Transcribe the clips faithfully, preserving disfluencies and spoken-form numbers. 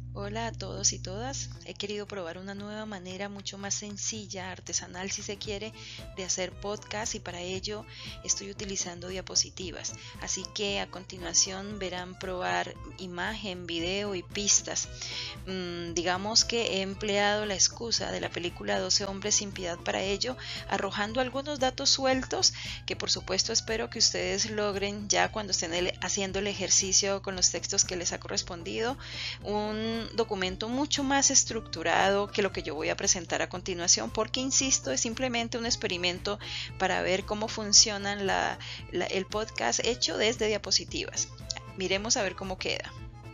Hola a todos y todas. He querido probar una nueva manera mucho más sencilla, artesanal si se quiere, de hacer podcast y para ello estoy utilizando diapositivas. Así que a continuación verán probar imagen, video y pistas. Mm, digamos que he empleado la excusa de la película doce hombres sin piedad para ello, arrojando algunos datos sueltos que por supuesto espero que ustedes logren ya cuando estén el, haciendo el ejercicio con los textos que les ha correspondido. Un documento mucho más estructurado que lo que yo voy a presentar a continuación, porque insisto, es simplemente un experimento para ver cómo funcionan la, la, el podcast hecho desde diapositivas. Miremos a ver cómo queda.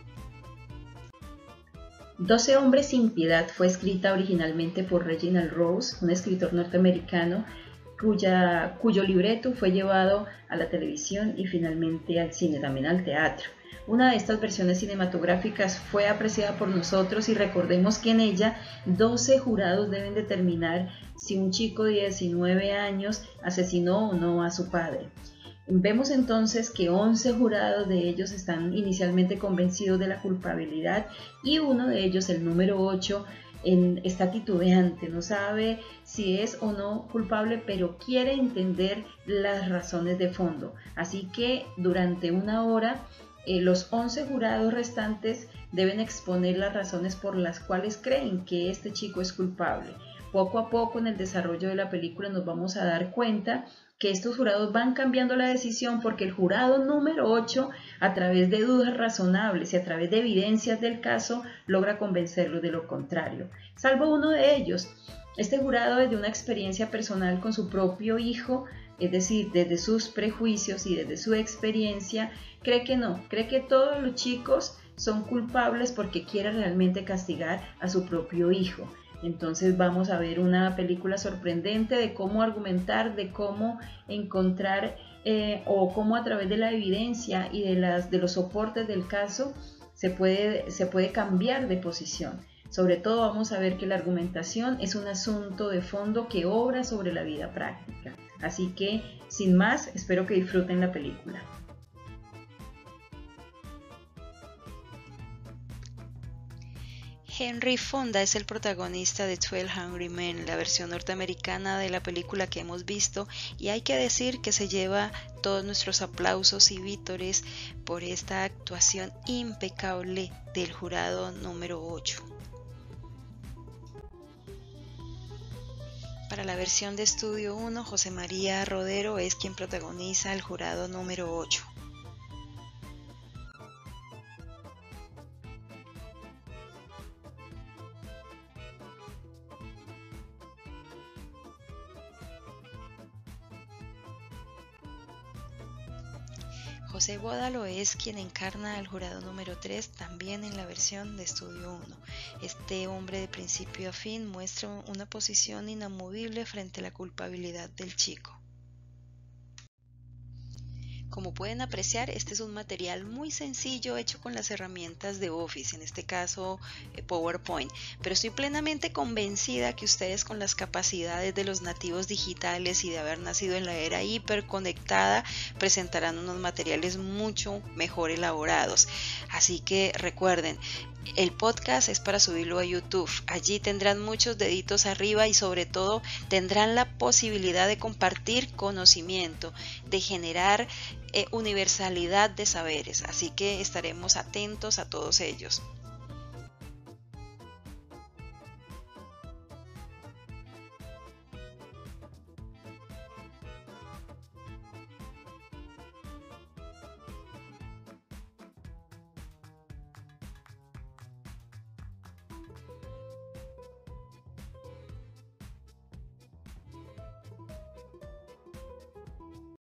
doce hombres sin piedad fue escrita originalmente por Reginald Rose, un escritor norteamericano cuya, cuyo libreto fue llevado a la televisión y finalmente al cine, también al teatro. Una de estas versiones cinematográficas fue apreciada por nosotros y recordemos que en ella doce jurados deben determinar si un chico de diecinueve años asesinó o no a su padre. Vemos entonces que once jurados de ellos están inicialmente convencidos de la culpabilidad y uno de ellos, el número ocho, en, está titubeante, no sabe si es o no culpable, pero quiere entender las razones de fondo. Así que durante una hora eh, los once jurados restantes deben exponer las razones por las cuales creen que este chico es culpable. Poco a poco en el desarrollo de la película nos vamos a dar cuenta que estos jurados van cambiando la decisión porque el jurado número ocho, a través de dudas razonables y a través de evidencias del caso, logra convencerlos de lo contrario. Salvo uno de ellos. Este jurado, desde una experiencia personal con su propio hijo, es decir, desde sus prejuicios y desde su experiencia, cree que no, cree que todos los chicos son culpables porque quiere realmente castigar a su propio hijo. Entonces vamos a ver una película sorprendente de cómo argumentar, de cómo encontrar eh, o cómo a través de la evidencia y de, las, de los soportes del caso se puede, se puede cambiar de posición. Sobre todo vamos a ver que la argumentación es un asunto de fondo que obra sobre la vida práctica. Así que, sin más, espero que disfruten la película. Henry Fonda es el protagonista de twelve Angry Men, la versión norteamericana de la película que hemos visto, y hay que decir que se lleva todos nuestros aplausos y vítores por esta actuación impecable del jurado número ocho. Para la versión de Estudio uno, José María Rodero es quien protagoniza al jurado número ocho. José Bódalo es quien encarna al jurado número tres, también en la versión de Estudio uno. Este hombre de principio a fin muestra una posición inamovible frente a la culpabilidad del chico. Como pueden apreciar, este es un material muy sencillo hecho con las herramientas de Office, en este caso eh, PowerPoint, pero estoy plenamente convencida que ustedes con las capacidades de los nativos digitales y de haber nacido en la era hiperconectada presentarán unos materiales mucho mejor elaborados. Así que recuerden, el podcast es para subirlo a YouTube. Allí tendrán muchos deditos arriba y sobre todo tendrán la posibilidad de compartir conocimiento, de generar eh, universalidad de saberes. Así que estaremos atentos a todos ellos.